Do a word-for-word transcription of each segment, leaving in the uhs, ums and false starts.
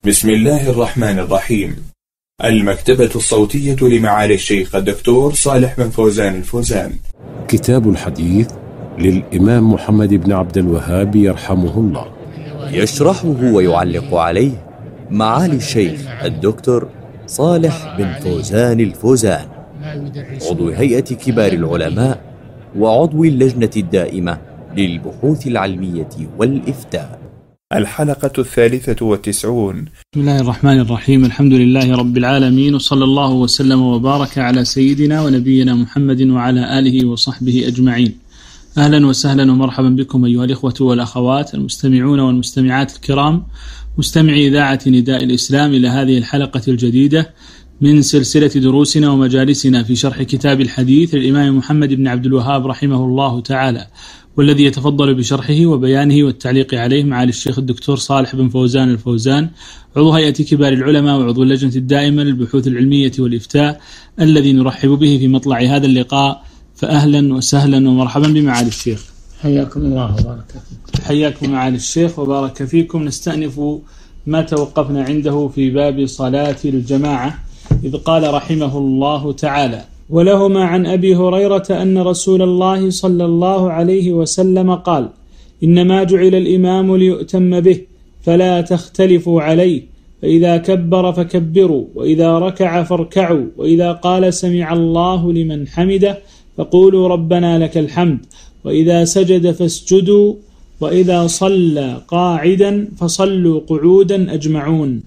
بسم الله الرحمن الرحيم. المكتبة الصوتية لمعالي الشيخ الدكتور صالح بن فوزان الفوزان. كتاب الحديث للإمام محمد بن عبد الوهاب يرحمه الله، يشرحه ويعلق عليه معالي الشيخ الدكتور صالح بن فوزان الفوزان، عضو هيئة كبار العلماء وعضو اللجنة الدائمة للبحوث العلمية والإفتاء. الحلقة الثالثة والتسعون. بسم الله الرحمن الرحيم. الحمد لله رب العالمين، وصلى الله وسلم وبارك على سيدنا ونبينا محمد وعلى آله وصحبه أجمعين. أهلا وسهلا ومرحبا بكم أيها الإخوة والأخوات المستمعون والمستمعات الكرام، مستمعي إذاعة نداء الإسلام، إلى هذه الحلقة الجديدة من سلسلة دروسنا ومجالسنا في شرح كتاب الحديث للإمام محمد بن عبد الوهاب رحمه الله تعالى، والذي يتفضل بشرحه وبيانه والتعليق عليه معالي الشيخ الدكتور صالح بن فوزان الفوزان، عضو هيئة كبار العلماء وعضو اللجنة الدائمة للبحوث العلمية والإفتاء، الذي نرحب به في مطلع هذا اللقاء. فأهلا وسهلا ومرحبا بمعالي الشيخ. حياكم الله وبارك فيكم. حياكم معالي الشيخ وبارك فيكم. نستأنف ما توقفنا عنده في باب صلاة الجماعة، إذ قال رحمه الله تعالى: ولهما عن أبي هريرة أن رسول الله صلى الله عليه وسلم قال: إنما جعل الإمام ليؤتم به فلا تختلفوا عليه، فإذا كبر فكبروا، وإذا ركع فاركعوا، وإذا قال سمع الله لمن حمده فقولوا ربنا لك الحمد، وإذا سجد فاسجدوا، وإذا صلى قاعدا فصلوا قعودا أجمعون.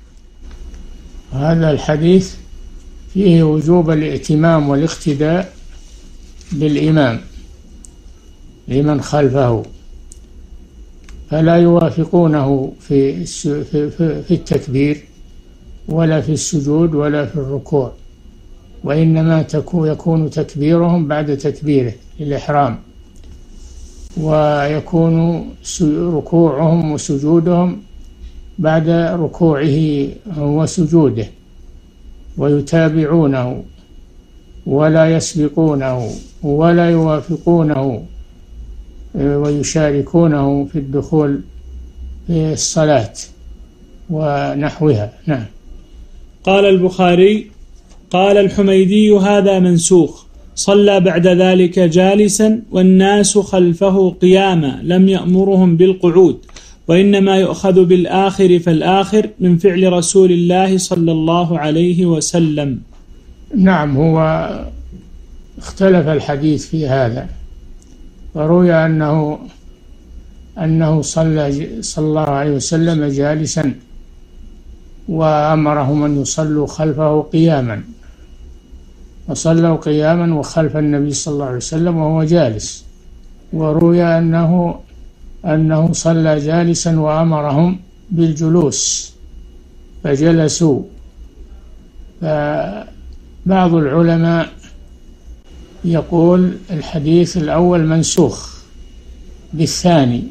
هذا الحديث فيه وجوب الائتمام والاقتداء بالإمام لمن خلفه، فلا يوافقونه في في التكبير ولا في السجود ولا في الركوع، وإنما يكون تكبيرهم بعد تكبيره للإحرام، ويكون ركوعهم وسجودهم بعد ركوعه وسجوده، ويتابعونه ولا يسبقونه ولا يوافقونه ويشاركونه في الدخول في الصلاة ونحوها. نعم. قال البخاري: قال الحميدي: هذا منسوخ، صلى بعد ذلك جالسا والناس خلفه قياما، لم يأمرهم بالقعود، وإنما يؤخذ بالآخر فالآخر من فعل رسول الله صلى الله عليه وسلم. نعم، هو اختلف الحديث في هذا، وروي أنه أنه صلى صلى الله عليه وسلم جالسا وأمرهم أن يصلوا خلفه قياما، وصلوا قياما وخلف النبي صلى الله عليه وسلم وهو جالس، وروي أنه أنه صلى جالسا وأمرهم بالجلوس فجلسوا. فبعض العلماء يقول الحديث الأول منسوخ بالثاني،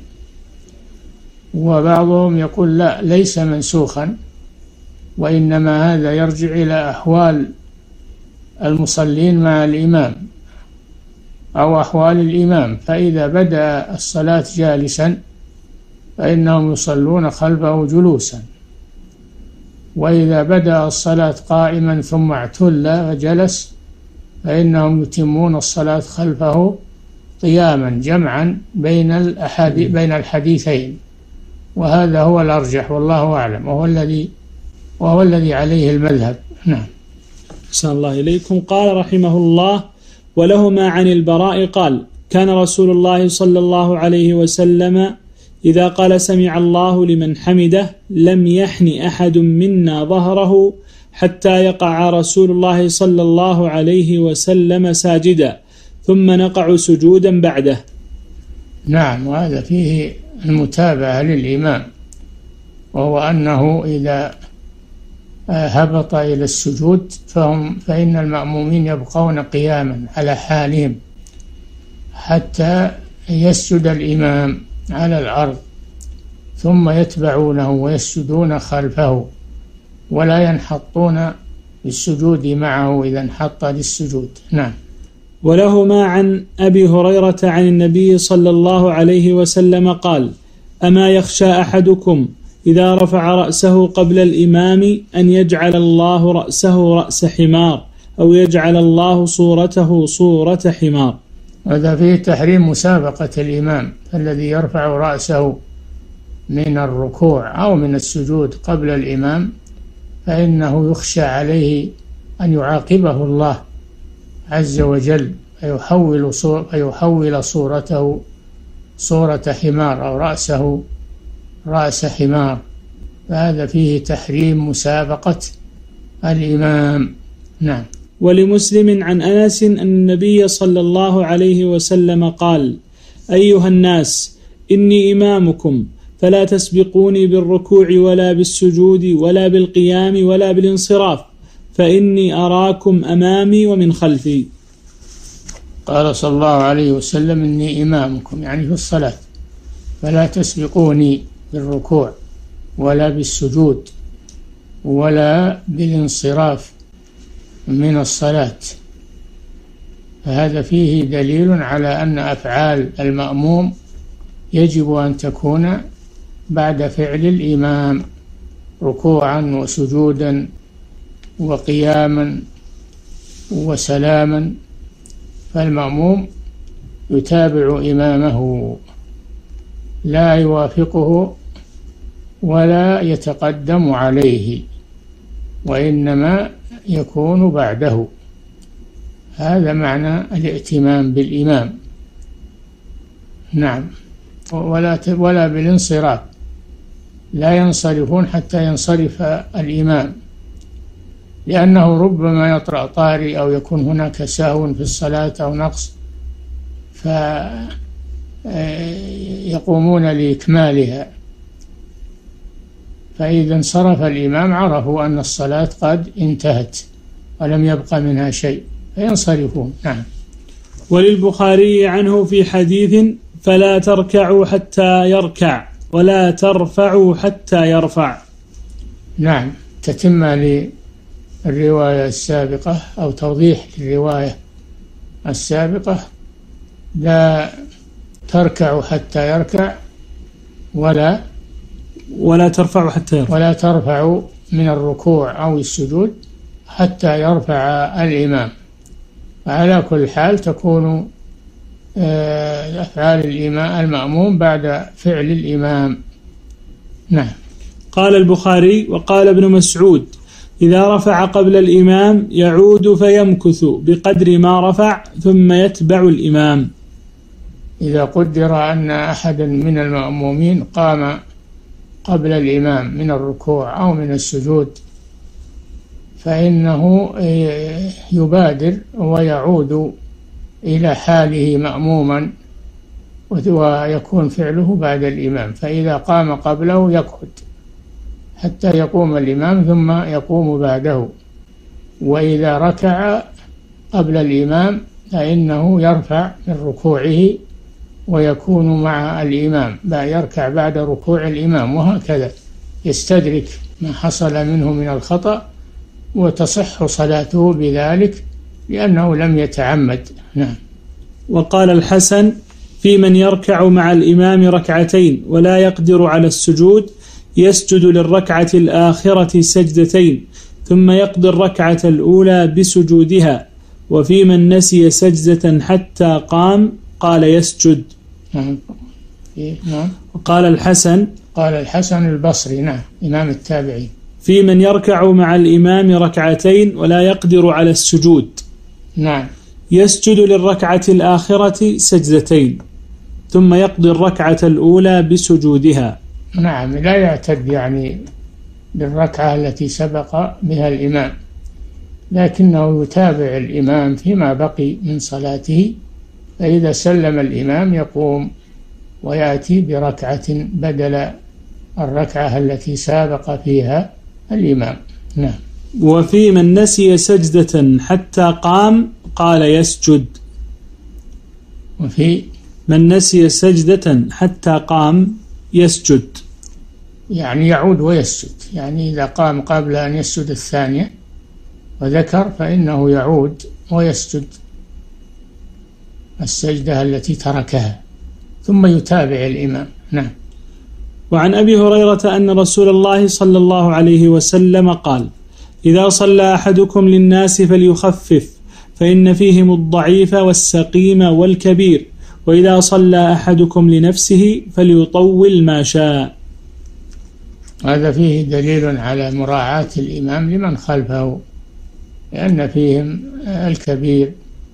وبعضهم يقول لا، ليس منسوخا، وإنما هذا يرجع إلى أحوال المصلين مع الإمام أو أحوال الإمام، فإذا بدأ الصلاة جالسا فإنهم يصلون خلفه جلوسا، وإذا بدأ الصلاة قائما ثم اعتل وجلس فإنهم يتمون الصلاة خلفه قياما، جمعا بين الأحاديث بين الحديثين، وهذا هو الأرجح والله أعلم، وهو الذي وهو الذي عليه المذهب. نعم. أحسن الله إليكم. قال رحمه الله: ولهما عن البراء قال: كان رسول الله صلى الله عليه وسلم إذا قال سمع الله لمن حمده لم يحن أحد منا ظهره حتى يقع رسول الله صلى الله عليه وسلم ساجدا، ثم نقع سجودا بعده. نعم، وهذا فيه المتابعة للإمام، وهو أنه إذا هبط إلى السجود فهم فإن المأمومين يبقون قياما على حالهم حتى يسجد الإمام على الأرض، ثم يتبعونه ويسجدون خلفه، ولا ينحطون بالسجود معه إذا انحط للسجود. نعم. ولهما عن أبي هريرة عن النبي صلى الله عليه وسلم قال: أما يخشى أحدكم إذا رفع رأسه قبل الإمام أن يجعل الله رأسه رأس حمار أو يجعل الله صورته صورة حمار. هذا فيه تحريم مسابقة الإمام الذي يرفع رأسه من الركوع أو من السجود قبل الإمام، فإنه يخشى عليه أن يعاقبه الله عز وجل فيحول, صور فيحول صورته صورة حمار أو رأسه رأس حمار، فهذا فيه تحريم مسابقة الإمام. نعم. ولمسلم عن أنس أن النبي صلى الله عليه وسلم قال: أيها الناس إني إمامكم فلا تسبقوني بالركوع ولا بالسجود ولا بالقيام ولا بالانصراف، فإني أراكم أمامي ومن خلفي. قال صلى الله عليه وسلم: إني إمامكم، يعني في الصلاة، فلا تسبقوني بالركوع ولا بالسجود ولا بالانصراف من الصلاة. فهذا فيه دليل على أن أفعال المأموم يجب أن تكون بعد فعل الإمام، ركوعا وسجودا وقياما وسلاما، فالمأموم يتابع إمامه لا يوافقه ولا يتقدم عليه، وإنما يكون بعده. هذا معنى الائتمام بالإمام. نعم. ولا ولا بالانصراف، لا ينصرفون حتى ينصرف الإمام، لأنه ربما يطرأ طارئ أو يكون هناك سهو في الصلاة أو نقص فيقومون لإكمالها، فإذا انصرف الإمام عرفوا أن الصلاة قد انتهت ولم يبقى منها شيء فينصرفون. نعم. وللبخاري عنه في حديث: فلا تركعوا حتى يركع ولا ترفعوا حتى يرفع. نعم، تتم للرواية السابقة أو توضيح للرواية السابقة: لا تركعوا حتى يركع ولا ولا ترفعوا حتى يرفع ولا ترفعوا من الركوع أو السجود حتى يرفع الإمام. على كل حال تكون أفعال الإمام المأموم بعد فعل الإمام. نعم. قال البخاري: وقال ابن مسعود: إذا رفع قبل الإمام يعود فيمكث بقدر ما رفع ثم يتبع الإمام. إذا قدر أن أحدا من المأمومين قام قبل الإمام من الركوع أو من السجود فإنه يبادر ويعود إلى حاله مأموما ويكون فعله بعد الإمام، فإذا قام قبله يقعد حتى يقوم الإمام ثم يقوم بعده، وإذا ركع قبل الإمام فإنه يرفع من ركوعه ويكون مع الإمام، يركع بعد ركوع الإمام، وهكذا يستدرك ما حصل منه من الخطأ وتصح صلاته بذلك لأنه لم يتعمد. نعم. وقال الحسن: في من يركع مع الإمام ركعتين ولا يقدر على السجود يسجد للركعة الآخرة سجدتين ثم يقضي الركعة الأولى بسجودها، وفي من نسي سجدة حتى قام قال يسجد. نعم. وقال الحسن قال الحسن البصري، نعم، إمام التابعين: في من يركع مع الإمام ركعتين ولا يقدر على السجود نعم يسجد للركعة الآخرة سجدتين ثم يقضي الركعة الأولى بسجودها. نعم، لا يعتد يعني بالركعة التي سبق بها الإمام، لكنه يتابع الإمام فيما بقي من صلاته، فإذا سلم الإمام يقوم ويأتي بركعة بدل الركعة التي سابق فيها الإمام. نعم. وفي من نسي سجدة حتى قام قال يسجد. وفي من نسي سجدة حتى قام يسجد، يعني يعود ويسجد، يعني إذا قام قبل أن يسجد الثانية وذكر فإنه يعود ويسجد السجدة التي تركها ثم يتابع الإمام. نعم. وعن أبي هريرة أن رسول الله صلى الله عليه وسلم قال: إذا صلى أحدكم للناس فليخفف فإن فيهم الضعيف والسقيم والكبير، وإذا صلى أحدكم لنفسه فليطول ما شاء. هذا فيه دليل على مراعاة الإمام لمن خلفه، لأن فيهم الكبير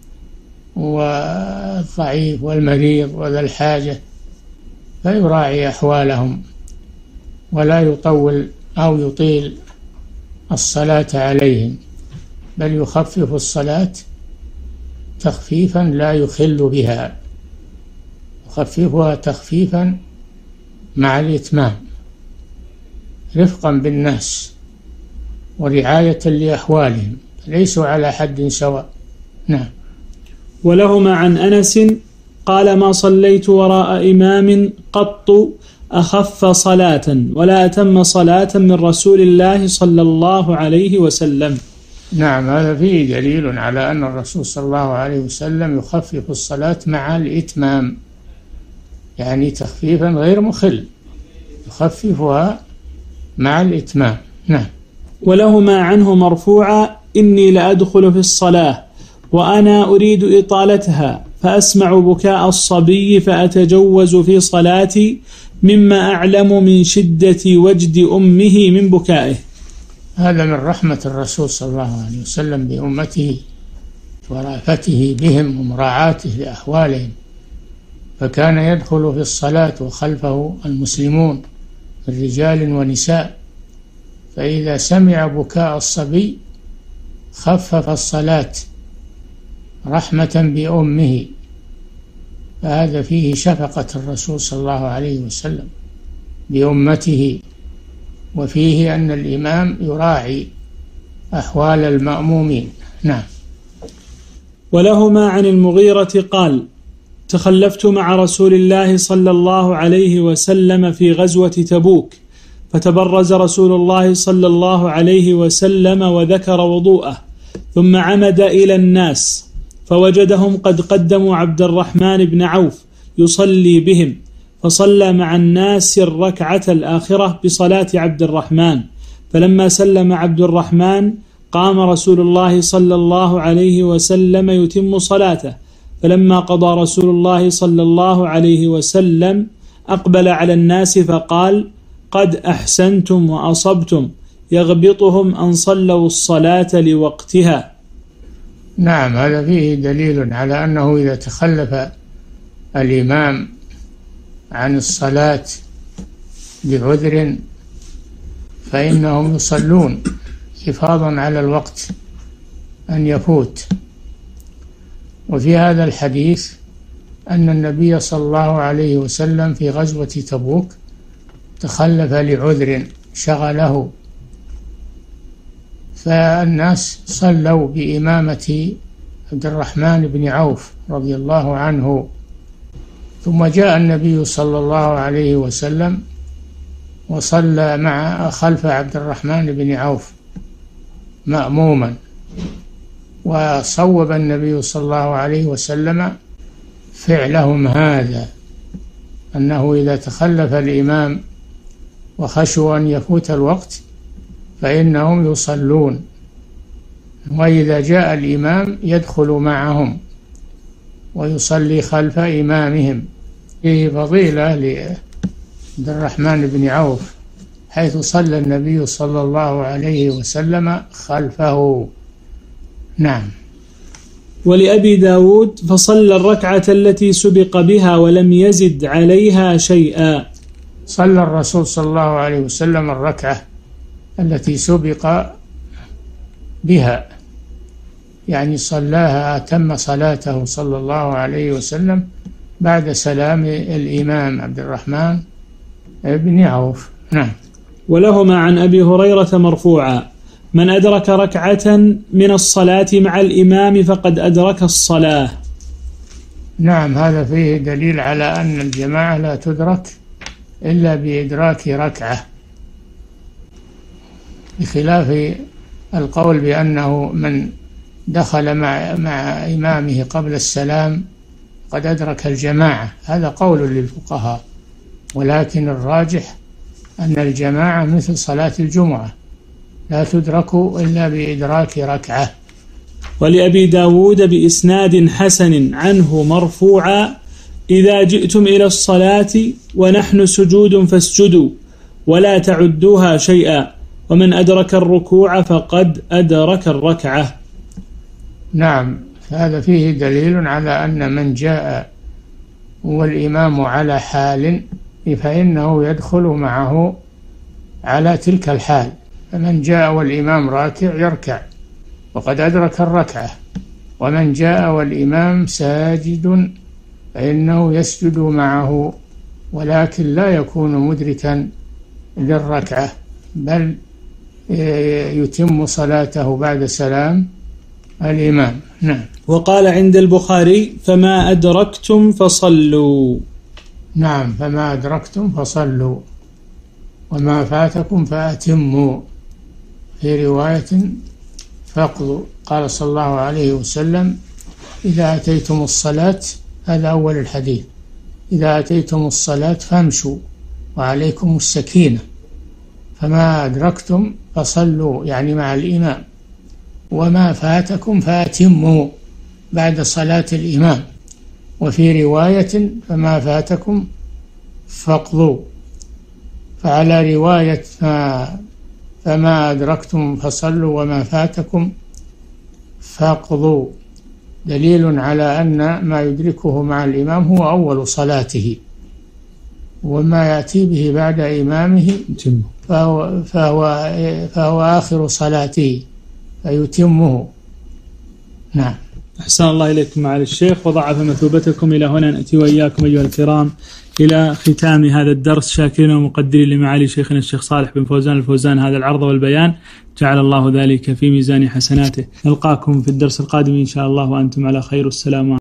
والضعيف والمريض وذا الحاجة، فيراعي أحوالهم ولا يطول أو يطيل الصلاة عليهم، بل يخفف الصلاة تخفيفا لا يخل بها، يخففها تخفيفا مع الإتمام رفقا بالناس ورعاية لأحوالهم، ليسوا على حد سواء. نعم. ولهما عن أنس قال: ما صليت وراء إمام قط أخف صلاة ولا أتم صلاة من رسول الله صلى الله عليه وسلم. نعم، هذا فيه دليل على أن الرسول صلى الله عليه وسلم يخفف الصلاة مع الإتمام، يعني تخفيفا غير مخل، يخففها مع الإتمام. نعم. ولهما عنه مرفوعا: إني لأدخل في الصلاة وأنا أريد إطالتها فأسمع بكاء الصبي فأتجوز في صلاتي مما أعلم من شدة وجد أمه من بكائه. هذا من رحمة الرسول صلى الله عليه وسلم بأمته ورأفته بهم ومراعاته لأحوالهم، فكان يدخل في الصلاة وخلفه المسلمون من رجال ونساء، فإذا سمع بكاء الصبي خفف الصلاة رحمة بأمه، فهذا فيه شفقة الرسول صلى الله عليه وسلم بأمته، وفيه أن الإمام يراعي أحوال المأمومين. نعم. ولهما عن المغيرة قال: تخلفت مع رسول الله صلى الله عليه وسلم في غزوة تبوك، فتبرز رسول الله صلى الله عليه وسلم وذكر وضوءه، ثم عمد إلى الناس فوجدهم قد قدموا عبد الرحمن بن عوف يصلي بهم، فصلى مع الناس الركعة الآخرة بصلاة عبد الرحمن، فلما سلم عبد الرحمن قام رسول الله صلى الله عليه وسلم يتم صلاته، فلما قضى رسول الله صلى الله عليه وسلم أقبل على الناس فقال: قد أحسنتم وأصبتم، يغبطهم أن صلوا الصلاة لوقتها. نعم، هذا فيه دليل على أنه إذا تخلف الإمام عن الصلاة بعذر فإنهم يصلون حفاظا على الوقت أن يفوت. وفي هذا الحديث أن النبي صلى الله عليه وسلم في غزوة تبوك تخلف لعذر شغله، فالناس صلوا بإمامة عبد الرحمن بن عوف رضي الله عنه، ثم جاء النبي صلى الله عليه وسلم وصلى مع خلف عبد الرحمن بن عوف مأموما، وصوب النبي صلى الله عليه وسلم فعلهم هذا، أنه إذا تخلف الإمام وخشوا أن يفوت الوقت فإنهم يصلون، وإذا جاء الإمام يدخل معهم ويصلي خلف إمامهم. فيه فضيلة لعبد الرحمن بن عوف حيث صلى النبي صلى الله عليه وسلم خلفه. نعم. ولأبي داود: فصلى الركعة التي سبق بها ولم يزد عليها شيئا. صلى الرسول صلى الله عليه وسلم الركعة التي سبق بها، يعني صلاها أتم صلاته صلى الله عليه وسلم بعد سلام الإمام عبد الرحمن بن عوف. نعم. ولهما عن أبي هريرة مرفوعا: من أدرك ركعة من الصلاة مع الإمام فقد أدرك الصلاة. نعم، هذا فيه دليل على أن الجماعة لا تدرك إلا بإدراك ركعة، بخلاف القول بأنه من دخل مع, مع إمامه قبل السلام قد أدرك الجماعة، هذا قول للفقهاء، ولكن الراجح أن الجماعة مثل صلاة الجمعة لا تدرك إلا بإدراك ركعة. ولأبي داود بإسناد حسن عنه مرفوعا: إذا جئتم إلى الصلاة ونحن سجود فاسجدوا ولا تعدوها شيئا، ومن أدرك الركوع فقد أدرك الركعة. نعم، هذا فيه دليل على أن من جاء والإمام على حال فإنه يدخل معه على تلك الحال، فمن جاء والإمام راكع يركع وقد أدرك الركعة، ومن جاء والإمام ساجد فإنه يسجد معه ولكن لا يكون مدركا للركعة، بل يتم صلاته بعد سلام الإمام. نعم. وقال عند البخاري: فما أدركتم فصلوا. نعم، فما أدركتم فصلوا وما فاتكم فأتموا، في رواية فاقضوا. قال صلى الله عليه وسلم: إذا أتيتم الصلاة، هذا أول الحديث، إذا أتيتم الصلاة فامشوا وعليكم السكينة، فما أدركتم فصلوا يعني مع الإمام، وما فاتكم فأتموا بعد صلاة الإمام. وفي رواية: فما فاتكم فاقضوا. فعلى رواية فما أدركتم فصلوا وما فاتكم فاقضوا دليل على أن ما يدركه مع الإمام هو أول صلاته، وما يأتي به بعد إمامه فهو, فهو, فهو آخر صلاته فيتمه. نعم. أحسن الله إليكم معالي الشيخ وضعف مثوبتكم. إلى هنا نأتي وإياكم أيها الكرام إلى ختام هذا الدرس، شاكرين ومقدرين لمعالي شيخنا الشيخ صالح بن فوزان الفوزان هذا العرض والبيان، جعل الله ذلك في ميزان حسناته. نلقاكم في الدرس القادم إن شاء الله وأنتم على خير. السلام عليكم.